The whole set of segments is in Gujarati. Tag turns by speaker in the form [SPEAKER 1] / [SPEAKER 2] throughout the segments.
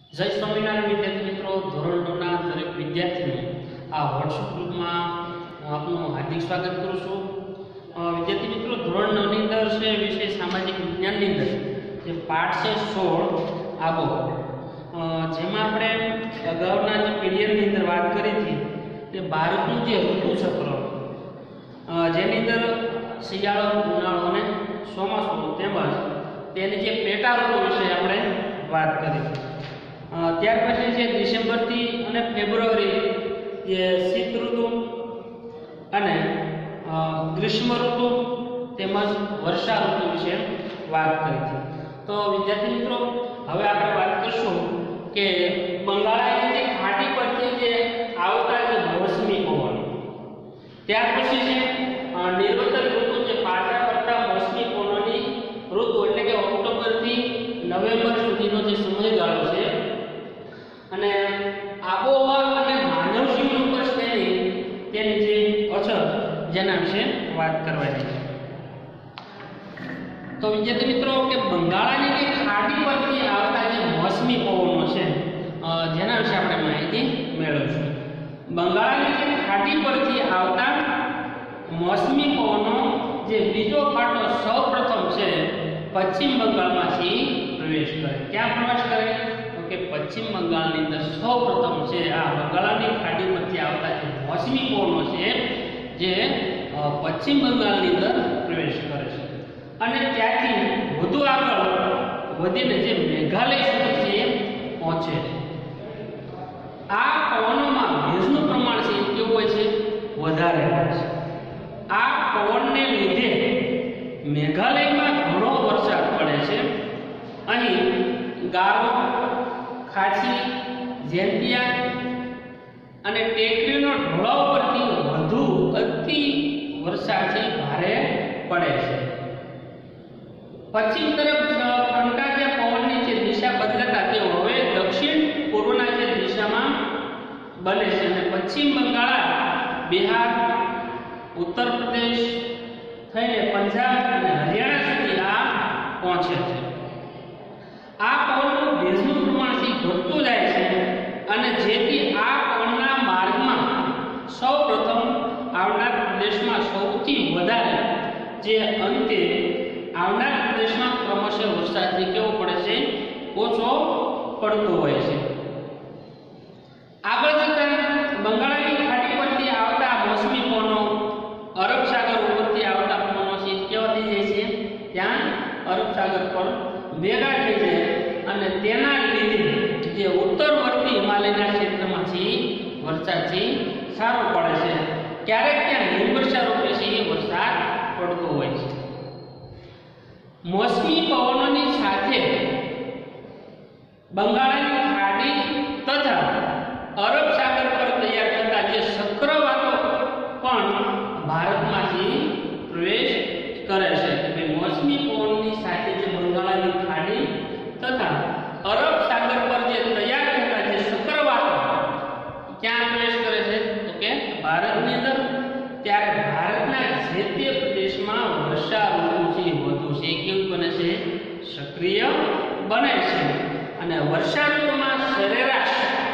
[SPEAKER 1] જય સ્વામિનારાયણ વિદ્યાર્થી મિત્રો, ધોરણ 9 ના દરેક વિદ્યાર્થીનું આ વોટ્સએપ ગ્રુપમાં હું આપનું હાર્દિક સ્વાગત કરું છું. વિદ્યાર્થી મિત્રો, ધોરણ 9 ની અંદર છે વિષય સામાજિક વિજ્ઞાનની અંદર જે પાઠ છે 16 આબોહવા, જેમાં આપણે અગાઉના જે પીડીએફની અંદર વાત કરી હતી તે ભારતનું જે ઋતુ ચક્ર, જેની અંદર શિયાળો, ઉનાળો અને ચોમાસું તેમજ તેની જે પેટા ઋતુ વિશે આપણે વાત કરી હતી. ત્યાર પછી છે ડિસેમ્બરથી અને ફેબ્રુઆરી જે શીત ઋતુ અને ગ્રીષ્મ ઋતુ તેમજ વર્ષા ઋતુ વિશે વાત કરી હતી. તો વિદ્યાર્થી મિત્રો, હવે આપણે વાત કરીશું કે બંગાળની જે ખાડી પરથી જે આવતા જે મોસમી પવન, ત્યાર પછી છે નિર્વતન ઋતુ, જે પાછા ફરતા મોસમી પવનોની ઋતુ, એટલે કે ઓક્ટોબરથી નવેમ્બર સુધીનો જે સમયગાળો છે, અને આબોહવા અને માનવ જીવન ઉપર તેની જે અસર, જેના વિશે વાત કરવાની છે. તો વિદ્યાર્થી મિત્રો, કે બંગાળની જે ખાડી પરથી આવતા જે મોસમી પવનો છે, જેના વિશે આપણે માહિતી મેળવીશું. બંગાળની જે ખાડી પરથી આવતા મોસમી પવનો જે બીજો ફાટો સૌપ્રથમ છે પશ્ચિમ બંગાળમાંથી પ્રવેશ કરે. ક્યાં પ્રવેશ કરે? કે પશ્ચિમ બંગાળની અંદર સૌપ્રથમ છે આ બંગાળની ખાડી પરથી આવતા જે મોસમી પવનો છે, જે પશ્ચિમ બંગાળની અંદર પ્રવેશ કરે છે, અને ત્યાંથી વધુ આગળ વધીને જે મેઘાલય સુધી છે પહોંચે છે. આ પવનોમાં ભેજનું પ્રમાણ છે કેવું હોય છે? વધારે હોય છે. આ પવનને લીધે મેઘાલયમાં ઘણો વરસાદ પડે છે. અહીં ગારો, ખાંચી, જેન્ટિયા અને ટેકરીનો ઢોળાવ પરથી વધુ અતિ વરસાદ ભારે પડે છે. પશ્ચિમ તરફ ફંટાતા પવનની જે દિશા બદલાતા તેઓ હવે દક્ષિણ પૂર્વના જે દિશામાં બને છે, અને પશ્ચિમ બંગાળ, બિહાર, ઉત્તર પ્રદેશ થઈને પંજાબ અને હરિયાણા સુધી આ પહોંચે છે. આ પવનનું ભેજનું પ્રમાણ ઘટતું જાય છે, અને જેથી આ પવનના માર્ગમાં સૌપ્રથમ આવનાર પ્રદેશમાં સૌથી વધારે, જે અંતે આવનાર પ્રદેશમાં ક્રમશઃ વરસાદ કેવો પડે છે? ઓછો પડતો હોય છે. આગળ જતા બંગાળની ખાડી પરથી આવતા મોસમી પવનો અરબ સાગર ઉપરથી આવતા પવનો છે કેવા થઈ જાય છે? ત્યાં અરબ સાગર પર ભેગા થઈ જાય, અને તેના લીધે જે ઉત્તરવર્તી હિમાલયના ક્ષેત્રમાંથી વરસાદ સારો પડે છે. ક્યારેક ત્યાં હિમવર્ષા રૂપે વરસાદ પડતો હોય છે. મોસમી પવનોની સાથે બંગાળની ખાડી તથા અરબ સાગર પર તૈયાર થતા જે ચક્રવાતો પણ ભારતમાંથી પ્રવેશ કરે છે. મોસમી પવનની સાથે જે બંગાળની ખાડી તથા અરબ સાગર પર જે તૈયાર થતા જે ચક્રવાતો ક્યાં પ્રવેશ કરે છે? તો કે ભારતની અંદર. ત્યારે ભારતના જે તે પ્રદેશમાં વર્ષા ઋતુ વધુ છે કેવું બને છે? સક્રિય બને છે. અને વર્ષા ઋતુમાં સરેરાશ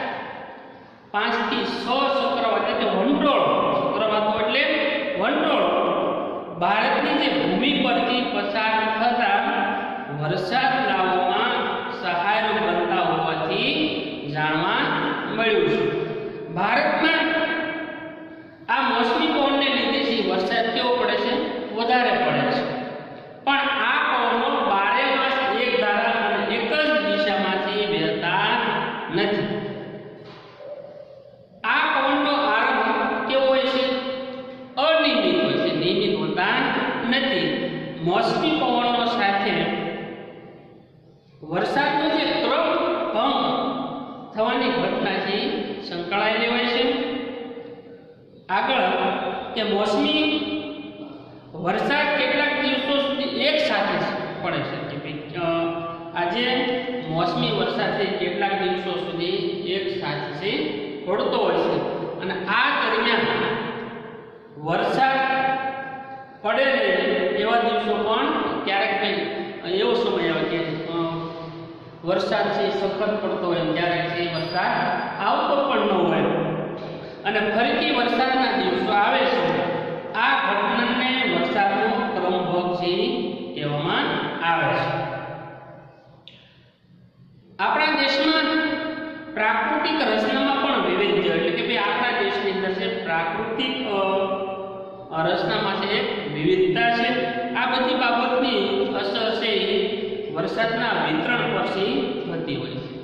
[SPEAKER 1] 5 થી 6 ચક્રવાત, એટલે ચક્રવાતો એટલે વંટોળ ભારતની જે ભૂમિ પરથી પસાર થતા વરસાદ લાવવામાં સહાયક બનતા હોવાથી જાણવા મળ્યું છે. ભારતમાં આ મોસમી પવનને લીધે વરસાદ કેવો પડે છે? વધારે પડે છે. પણ આ પવનો 12 માસ એક ધારા અને એક જ દિશામાંથી વહેતા નથી. આ પવનનો આરંભ કેવો હોય છે? અનિયમિત હોય છે, નિયમિત હોતા નથી. મોસમી પવનો સાથે વરસાદનો જે ક્રમ ભંગ થવાની ઘટના છે સંકળાયેલી હોય છે. આગળ કે મોસમી વરસાદ કેટલાક દિવસો સુધી એક સાથે પડે છે. કે આજે મોસમી વરસાદ કેટલાક દિવસો સુધી એક સાથે પડતો હોય છે, અને આ દરમિયાન વરસાદ પડે એવા દિવસો પણ ક્યારેક એવો સમય આવે કે વરસાદ છે સખત પડતો હોય ત્યારે છે વરસાદ આવતો પણ ન હોય અને ફરીથી વરસાદના દિવસો આવે છે, આ ઘટનાને વરસાદનો ક્રમભંગ છે કહેવામાં આવે છે. આપણા દેશમાં પ્રાકૃતિક રચનામાં પણ વિવિધતા, એટલે કે ભાઈ આપણા દેશની અંદર છે પ્રાકૃતિક રચનામાં છે એક વિવિધતા છે. આ બધી બાબતની અસર છે વરસાદના વિતરણ પર થતી હોય છે.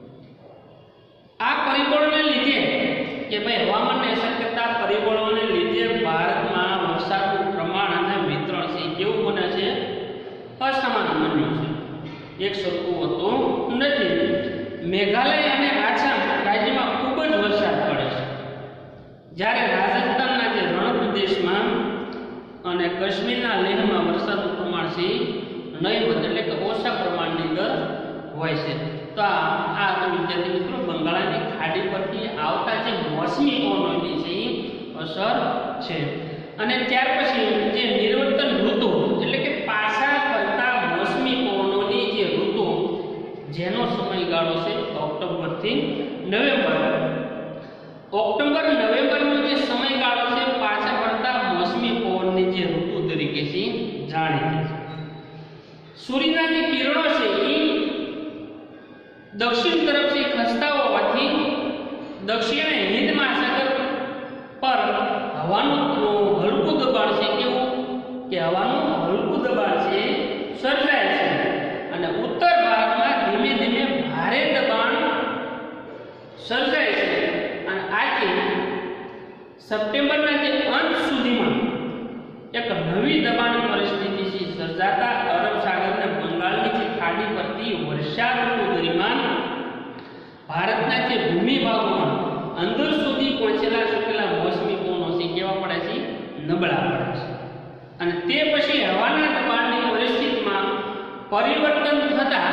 [SPEAKER 1] આ પરિબળોને લીધે કે ભાઈ હવામાનની અસર કરતા પરિબળોને લીધે ભારતમાં વરસાદનું પ્રમાણ અને વિતરણ છે કેવું બને છે? અસમાન બન્યું છે, એક સરખું હોતું નથી. મેઘાલય અને આસામ રાજ્યમાં ખૂબ જ વરસાદ પડે છે, જ્યારે રાજસ્થાનના જે રણ પ્રદેશમાં અને કાશ્મીરના લેહમાં વરસાદનું પ્રમાણ છે નહીવત, એટલે કે ઓછા પ્રમાણની અંદર હોય છે. તો આ વિદ્યાર્થી મિત્રો બંગાળની ખાડી પરથી આવતા જે મોસમી પવનોની છે અસર છે. અને ત્યાર પછી જે નિર્વર્તન ઋતુ, એટલે કે પાછા ફરતા મોસમી પવનોની જે ઋતુ, જેનો સમયગાળો છે ઓક્ટોબરથી નવેમ્બર. ઓક્ટોબર નવેમ્બરનો જે સમયગાળો છે પાછા ફરતા મોસમી પવનની જે ઋતુ તરીકે છે જાણીતી છે. સૂર્યના જે કિરણો છે એ દક્ષિણ તરફથી ખસતા હોવાથી દક્ષિણ હિંદ મહાસાગર પર હવાનું હલકું દબાણ છે, કેવું કે હવાનું હલકું દબાણ છે સર્જાય છે અને ઉત્તર ભારતમાં ધીમે ધીમે ભારે દબાણ સર્જાય છે. અને આથી સપ્ટેમ્બરના જે અંત સુધીમાં એક નવી દબાણ પરિસ્થિતિ સર્જાતા અરબ સાગર અને બંગાળની જે ખાડી પરથી વર્ષા ઋતુ દરમિયાન ભારતના જે ભૂમિ ભાગોમાં અંદર સુધી પહોંચેલા મોસમી પવનો છે કેવા પડે છે? નબળા પડે છે. અને તે પછી હવાના દબાણની પરિસ્થિતિમાં પરિવર્તન થતા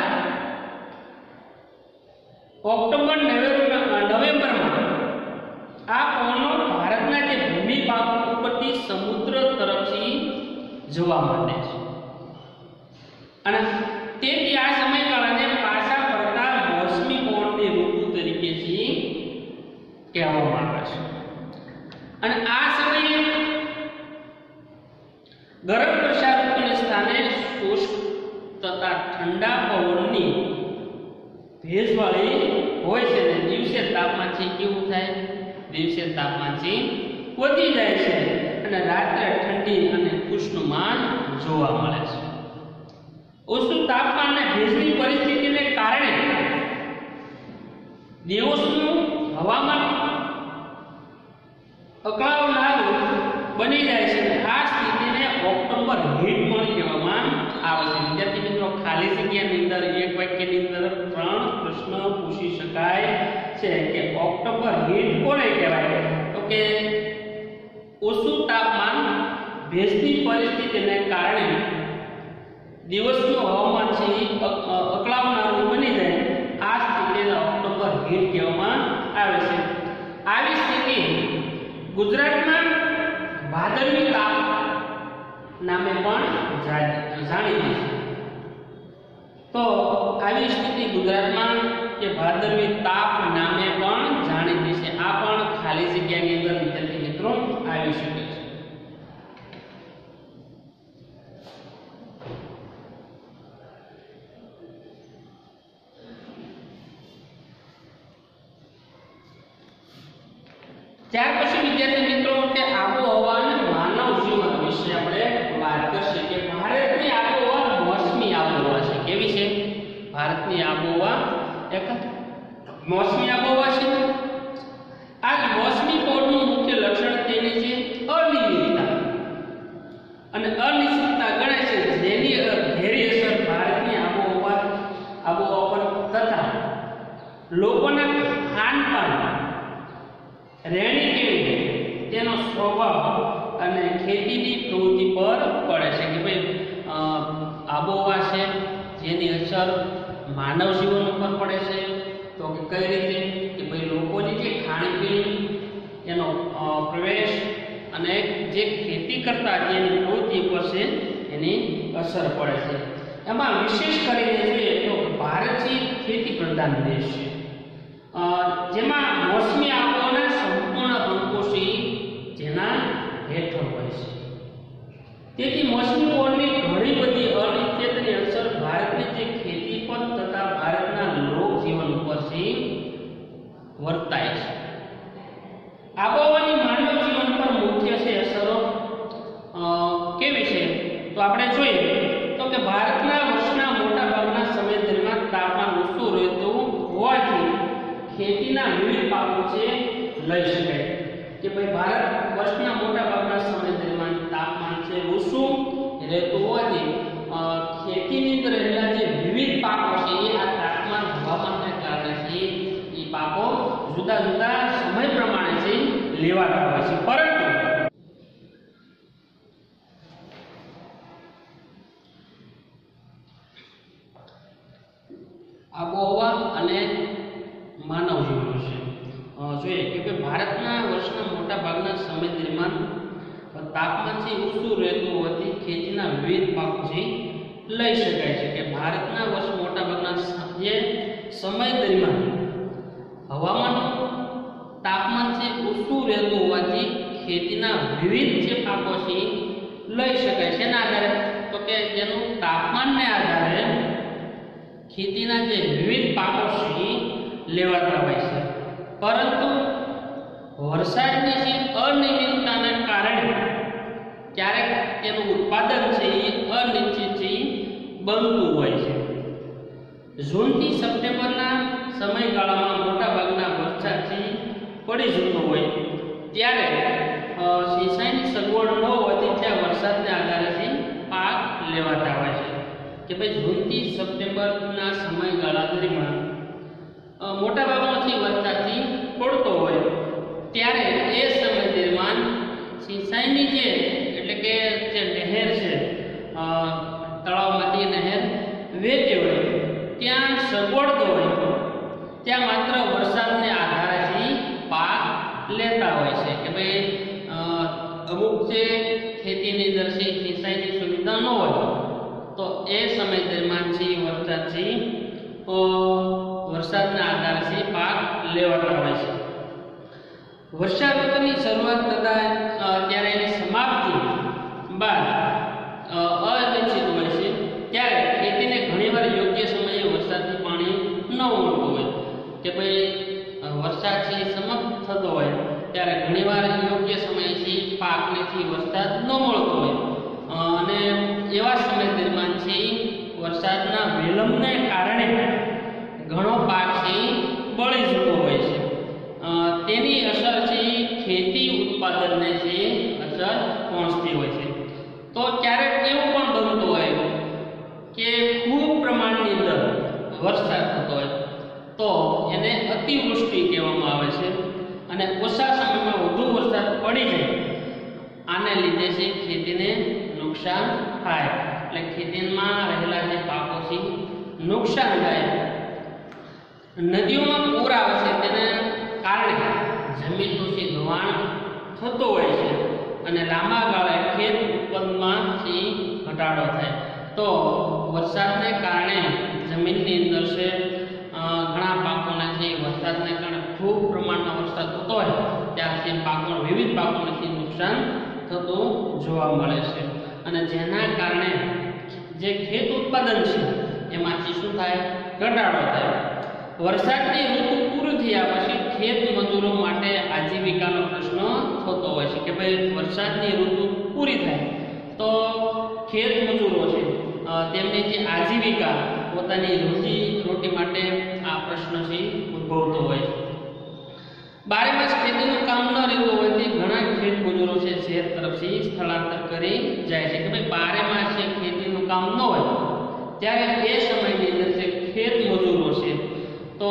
[SPEAKER 1] ઓક્ટોબર નવેમ્બરમાં આ પવનો ભારતના જે ભૂમિ ભાગો ઉપરથી સમુદ્ર તરફથી જવા માંડે છે અને તેથી આ સમયગાળાને પાછા ફરતા મોસમી પવનની ઋતુ તરીકે કહેવામાં આવે છે. અને આ સમયે ગરમ વર્ષા ઋતુના સ્થાને શુષ્ક તથા ઠંડા પવનની ભેજવાળી હોય છે અને દિવસે તાપમાન છે કેવું થાય? દિવસે તાપમાન છે વધી જાય છે અને રાત્રે ઠંડી અને ખુશનુમા જોવા મળે છે. ઓછું તાપમાન અને ભેજની પરિસ્થિતિને કારણે દિવસનું હવામાન અકળાવનારું બની જાય છે. આ સ્થિતિને ઓક્ટોબર હીટ પણ કહેવામાં આવે છે. વિદ્યાર્થી મિત્રો, ખાલી જગ્યાની અંદર એક વાક્યની અંદર 3 પ્રશ્ન પૂછી શકાય છે કે ઓક્ટોબર હીટ કોને કહેવાય? તો કે ઓછું તાપમાન ભેજની પરિસ્થિતિને કારણે દિવસનું હવામાન છે અકળાવનારું બની જાય, આ સ્થિતિને ઓક્ટોબર હીટ કહેવામાં આવે છે. આવી સ્થિતિ ગુજરાતમાં ભાદરવી તાપ નામે પણ જાણીતી છે. તો આવી સ્થિતિ ગુજરાતમાં કે ભાદરવી તાપ નામે પણ જાણીતી છે. આ પણ ખાલી જગ્યાની અંદર વિદ્યાર્થી મિત્રો આવી શકે છે. ત્યાર પછી વિદ્યાર્થી મિત્રો કે આબોહવા અને માનવ જીવન વિશે આપણે વાત કરશું કે ભારતની આબોહવા મોસમી આબોહવા છે. કેવી છે? ભારતની આબોહવા એક મોસમી આબોહવા છે. આ મોસમી પવનનું મુખ્ય લક્ષણ તેની છે અનિયમિતતા અને અનિશ્ચિતતા ગણાય છે, જેની ઘેરી અસર ભારતની આબોહવા પર તથા લોકોના ખાનપાન, રહેણીકેણી, તેનો સ્વભાવ અને ખેતીની પ્રવૃત્તિ પર પડે છે. કે ભાઈ આબોહવા છે જેની અસર માનવ જીવન ઉપર પડે છે. તો કે કઈ રીતે? કે ભાઈ લોકોની જે ખાણીપીણી, એનો પ્રવેશ અને જે ખેતી કરતા જેની પ્રવૃત્તિ પર છે એની અસર પડે છે. એમાં વિશેષ કરીને જોઈએ તો ભારતની પ્રધાન દેશ છે, જેમાં મોસમી આબોહવાના સંપૂર્ણ અંકુશી જેના હેઠળ હોય છે. તેથી મોસમી પવનની ઘણી બધી અનિશ્ચિતની અસર ભારતની જે ખેતી પર તથા ભારતના લોકજીવન ઉપર વર્તાય છે. આબોહવાની માનવ જીવન પર મુખ્ય છે અસરો કેવી છે તો આપણે જોઈએ તો કે ભારતના વર્ષના મોટા ભાગના સમય દરમિયાન તાપમાન ઊંચું રહેતું હોવાથી ખેતીના વિવિધ પાકો છે લઈ શકાય કે ભાઈ ભારત વર્ષના મોટા ભાગના સમય દરમિયાન તાપમાન છે ઊંચું રહેતું હોવાથી ખેતીની અંદર રહેલા જે વિવિધ પાકો છે એ આ તાપમાન હવામાનને કારણે છે એ પાકો જુદા જુદા સમય પ્રમાણે છે લેવાતા હોય છે. પરંતુ આબોહવા અને માનવ જીવન વિશે જોઈએ કે ભારતના વર્ષના મોટા ભાગના સમય દરમિયાન તાપમાન છે ઊંચું રહેતું હોવાથી ખેતીના વિવિધ પાકો છે લઈ શકાય છે. કે ભારતના વર્ષ મોટા ભાગના જે સમય દરમિયાન હવામાન તાપમાન છે ઊંચું રહેતું હોવાથી ખેતીના વિવિધ જે પાકો છે લઈ શકાય છે. એના આધારે તો કે જેનું તાપમાનને આધારે ખેતીના જે વિવિધ પાકો છે લેવાતા હોય છે. પરંતુ વરસાદની જે અનિયમિતતાને કારણે ક્યારેક તેનું ઉત્પાદન છે એ અનિશ્ચિત છે બનતું હોય છે. જૂનથી સપ્ટેમ્બરના સમયગાળામાં મોટાભાગના વરસાદ છે પડી જતો હોય ત્યારે સિંચાઈની સગવડ ન હોવાથી ત્યાં વરસાદને આધારે છે પાક લેવાતા હોય છે. કે ભાઈ જૂનથી સપ્ટેમ્બરના સમયગાળા દરમિયાન મોટાભાગનો વરસાદથી પડતો હોય ત્યારે એ સમય દરમિયાન સિંચાઈની જે એટલે કે જે નહેર છે તળાવમાંથી નહેર વહેતી હોય ત્યાં સગવડ હોય ત્યાં માત્ર વરસાદને આધારે પાક લેતા હોય છે. કે ભાઈ અમુક જે ખેતીની અંદર છે સિંચાઈની સુવિધા ન હોય તો એ સમય દરમિયાન છે વરસાદના આધારે પાક લેવાતા હોય છે. વર્ષા ઋતુની શરૂઆત થતાં ત્યારે એની સમાપ્તિ બાદ અનિશ્ચિત હોય છે ત્યારે ખેતીને ઘણીવાર યોગ્ય સમયે વરસાદથી પાણી ન મળતું હોય. કે ભાઈ વરસાદ છે સમાપ્ત થતો હોય ત્યારે ઘણીવાર યોગ્ય સમયે પાકને વરસાદ ન મળતો હોય અને એવા સમય દરમિયાન છે વરસાદના વિલંબને કારણે ઘણો પાક છે બળી જતો હોય છે. તેની અસર છે ખેતી ઉત્પાદનને છે અસર પહોંચતી હોય છે. તો ક્યારેક એવું પણ બનતું હોય કે ખૂબ પ્રમાણની અંદર વરસાદ થતો હોય તો એને અતિવૃષ્ટિ કહેવામાં આવે છે અને ઓછા સમયમાં વધુ વરસાદ પડી જાય આને લીધે છે ખેતીને નુકસાન થાય. એટલે ખેતીમાં રહેલા જે પાકો છે નુકસાન થાય. નદીઓમાં પૂર આવે છે તેને કારણે જમીનનું જે ધોવાણ થતું હોય છે અને લાંબા ગાળે ખેત ઉત્પાદનમાં ઘટાડો થાય. તો વરસાદને કારણે જમીનની અંદર છે ઘણા પાકોને વરસાદને કારણે ખૂબ પ્રમાણમાં વરસાદ થતો હોય ત્યારથી પાકો વિવિધ પાકોને નુકસાન થતું જોવા મળે છે અને જેના કારણે જે ખેત ઉત્પાદન છે એમાંથી શું થાય ઘટાડો થાય. વરસાદની ઋતુ પૂરી થયા પછી ખેત મજૂરો માટે આજીવિકાનો પ્રશ્ન થતો હોય છે. કે ભાઈ વરસાદની ઋતુ પૂરી થાય તો ખેત મજૂરો છે તેમની જે આજીવિકા પોતાની રોટી માટે આ પ્રશ્ન છે ઉદ્ભવતો હોય છે. બારે માસ ખેતીનું કામ ન રહેતું હોવાથી ઘણા ખેત મજૂરો છે શહેર તરફથી સ્થળાંતર કરી જાય છે. કે ભાઈ બારે માસ ખેતીનું કામ ન હોય ત્યારે એ સમયની અંદર જે ખેત મજૂરો છે તો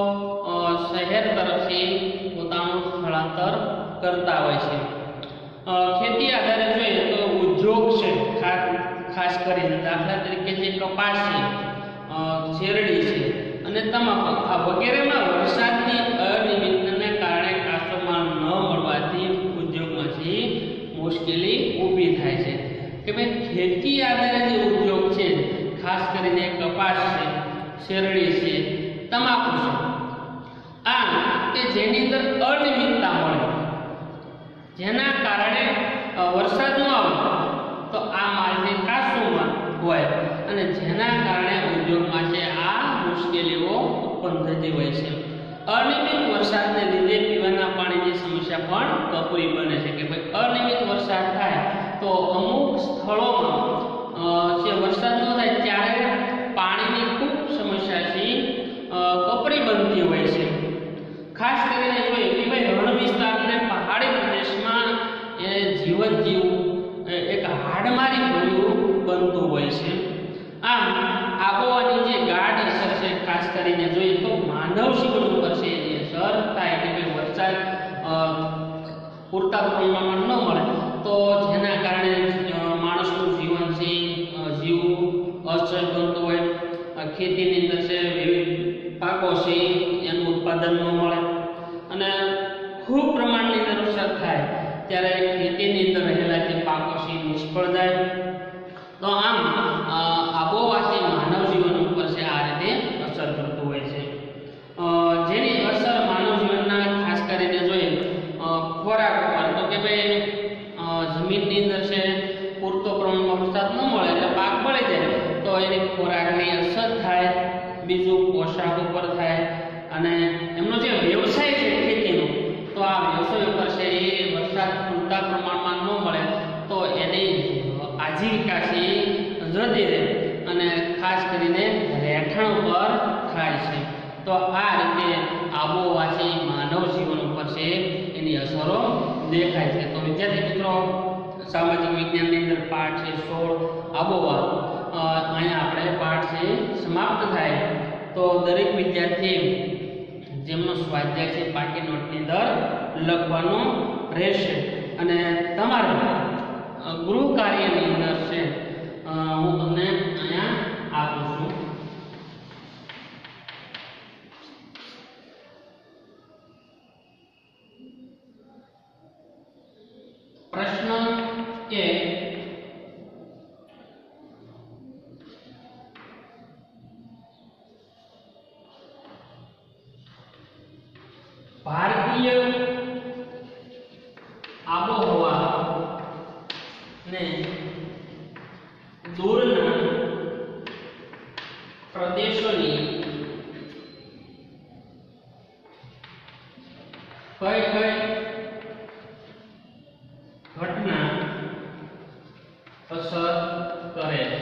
[SPEAKER 1] શહેર તરફથી પોતાનું સ્થળાંતર કરતા હોય છે. ખેતી આધારે જોઈએ તો ઉદ્યોગ છે ખાસ કરીને દાખલા તરીકે જે કપાસ છે શેરડી છે અને તમાકુ આ વગેરેમાં વરસાદની અનિયમિતતાને કારણે કાચો માલ ન મળવાથી ઉદ્યોગમાંથી મુશ્કેલી ઊભી થાય છે. કે ભાઈ ખેતી આધારે જે ઉદ્યોગ છે ખાસ કરીને કપાસ છે શેરડી છે આપું છું. આમ કે જેની અંદર અનિયમિતતા મળે, જેના કારણે વરસાદ ન આવે તો આ માલને કાચું હોય અને જેના કારણે ઉદ્યોગમાં છે આ મુશ્કેલીઓ ઉત્પન્ન થતી હોય છે. અનિયમિત વરસાદને લીધે પીવાના પાણીની સમસ્યા પણ કપરી બને છે કે ભાઈ અનિયમિત વરસાદ થાય તો અમુક સ્થળોમાં જે વરસાદ ન થાય ત્યારે પાણીની ખૂબ સમસ્યા છે કપરી બનતી હોય છે. ખાસ કરીને જોઈએ કે ભાઈ રણ વિસ્તાર અને પહાડી પ્રદેશમાં એ જીવન જીવવું એક હાડમારી ભર્યું બનતું હોય છે. આમ આબોહવાની જે ગાઢ અસર છે ખાસ કરીને જોઈએ તો માનવ જીવન ઉપર છે એની અસર થાય કે ભાઈ વરસાદ પૂરતા પ્રમાણમાં ન મળે તો જેના કારણે માણસનું જીવન છે જીવવું અસર બનતું હોય. ખેતીની અંદર છે વિવિધ પાકો છે એનું ઉત્પાદન ન મળે અને ખૂબ પ્રમાણની અંદર વરસાદ થાય ત્યારે ખેતીની અંદર રહેલા જે પાકો છે નિષ્ફળ જાય. તો આમ આબોહવા છે માનવ જીવન ઉપર છે આ રીતે અસર કરતું હોય છે. જેની અસર માનવ જીવનના ખાસ કરીને જોઈએ ખોરાક ઉપર તો કે ભાઈ જમીનની અંદર છે પૂરતો પ્રમાણમાં વરસાદ ન મળે એટલે પાક બળી જાય તો એની ખોરાકની અસર થાય. બીજું પોશાક ઉપર થાય અને એમનો જે વ્યવસાય છે ખેતીનો તો આ વ્યવસાય ઉપર છે એ વરસાદ પૂરતા પ્રમાણમાં ન મળે તો એની આજીવિકા છે જતી રહે અને ખાસ કરીને રહેઠાણ ઉપર થાય છે. તો આ રીતે આબોહવા છે માનવ જીવન ઉપર છે એની અસરો દેખાય છે. તો વિદ્યાર્થી મિત્રો સામાજિક વિજ્ઞાનની અંદર પાઠ છે 16 આબોહવા અહીંયા આપણે પાઠ છે સમાપ્ત થાય. તો દરેક વિદ્યાર્થી જેમનો સ્વાધ્યાય છે પાકી નોટની અંદર લખવાનો રહેશે અને તમારે ગૃહ કાર્યની અંદર છે હું તમને અહીંયા આપું છું. પ્રશ્ન 1 ભારતીય આબોહવા ને દૂરના પ્રદેશોની કઈ કઈ ઘટના અસર કરે છે?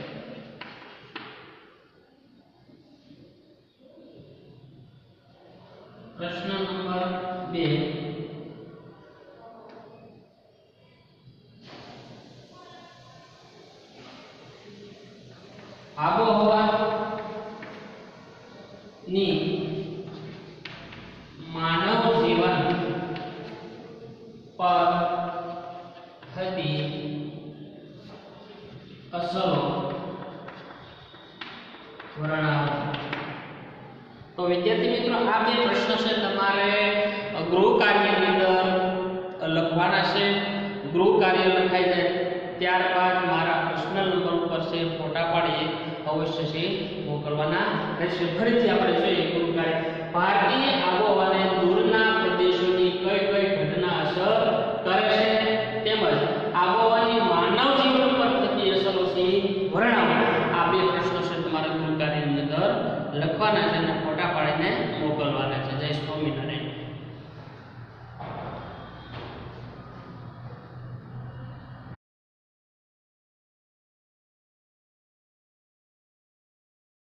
[SPEAKER 1] પ્રશ્ન નંબર 2 આબોહવાની માનવ જીવન પર થતી અસરો વર્ણવો. તો વિદ્યાર્થી મિત્રો આ બે પ્રશ્નો છે તમારે ગૃહ કાર્યની અંદર લખવાના છે. ગૃહ કાર્ય લખાઈ જાય ત્યારબાદ મારા પર્સનલ નંબર ઉપર છે ફોટા પાડીએ અવશ્ય છે મોકલવાના રહેશે. ફરીથી આપણે જોઈએ ગૃહ કાર્ય. ભારતીય આબોહવાને દૂરના પ્રદેશોની કઈ કઈ ઘટના અસર કરે છે તેમજ આબોહવાની માનવ જીવન પર થતી અસરો છે વર્ણવો. આ બે પ્રશ્નો છે તમારા ગૃહ કાર્યની અંદર લખવાના છે અને